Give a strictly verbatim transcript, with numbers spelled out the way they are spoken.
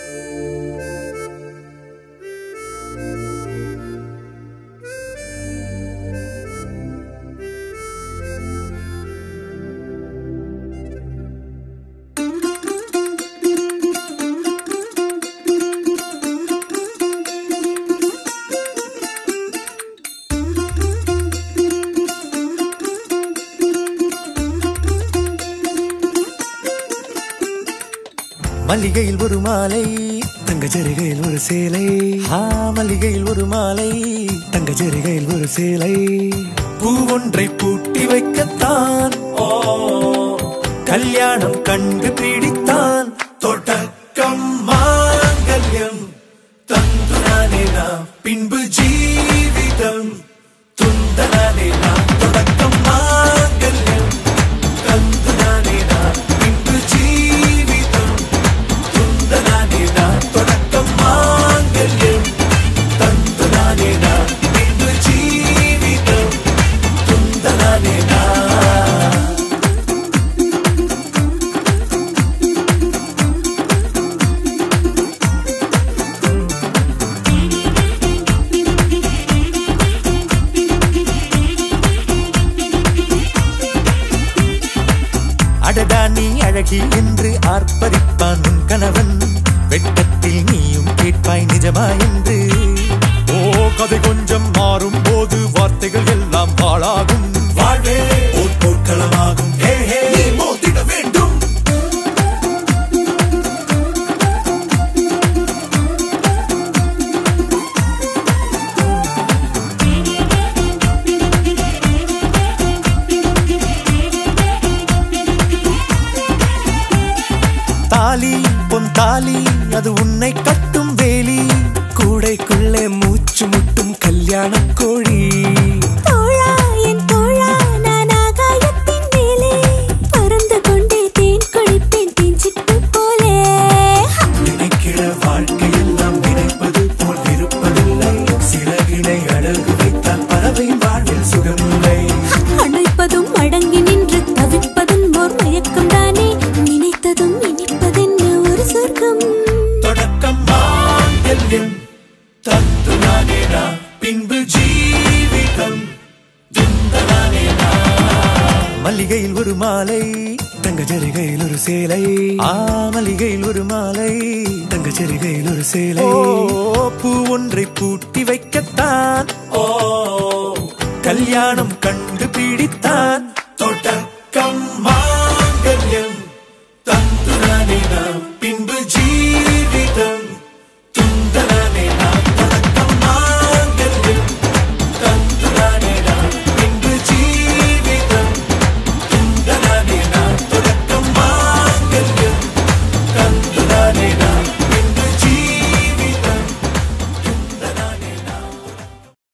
மல்லிகையில் ஒரு மாலை தங்க ஜரிகையில் ஒரு சேலை ஆ மல்லிகையில் ஒரு மாலை தங்க ஜரிகையில் ஒரு சேலை பூ ஒன்றை பூட்டி வைக்கத்தான் ஓ கல்யாணம் கண்டு பிடித்தான் தொடக்கம் மாங்கல்யம் தந்துனானே நாம் பின்பு ஜீவிதம் துந்தனானே நாம் தொடக்கம் மாங்கல்யம் தந்துனானே நாம் பின்பு ஜீவிதம் துந்தனானே நாம் தொடக்கம் மாங்கல்யம் தந்துனானே நாம் பின்பு ஜீவிதம் துந்தனானே நாம் அடடா நீ அழகி என்று ஆர்ப்பரிப்பான் உன் கணவன் வெட்கத்தில் நீயும் கேட்பாய் நிஜமா என்று ஓ கதை கொஞ்சம் மாறும் போது வார்த்தைகள் எல்லாம் பாழாகும் வாழ்வே ஓர் போர்க்களமாகும் ஹே ஹே நீ மோதிட வேண்டும் தாலி பொன் தாலி அது உன்னை கட்டும் வேலி கூடைக்குள்ளே மூச்சு முட்டும் கல்யாண கோழி தோழா என் தோழா நான் ஆகாயத்தின் மேலே பறந்து கொண்டே தேன் குடிப்பேன் தேஞ்சிட்டு போலே நினைக்கிற வாழ்க்கையெல்லாம் நினைப்பது போல் இருப்பதில்லை சிறகினை அழகு வைத்தால் பறவை வாழ்வில் சுகமில்லை அணைப்பதும் அடங்கி நின்று தவிப்பதும் ஓர் மயக்கம் தானே நினைத்ததும் இனிப்பதென்ன ஒரு சொர்க்கம் தொடக்கம் மாங்கல்யம் தந்துனானே நாம் பின்பு ஜீவிதம் துந்தனானே நாம் மல்லிகையில் ஒரு மாலை தங்க ஜரிகையில் ஒரு சேலை ஆ மல்லிகையில் ஒரு மாலை தங்க ஜரிகையில் ஒரு சேலை ஓ பூ ஒன்றை பூட்டி வைக்கத்தான் ஓ கல்யாணம் கண்டு பிடித்தான் தொடக்கம்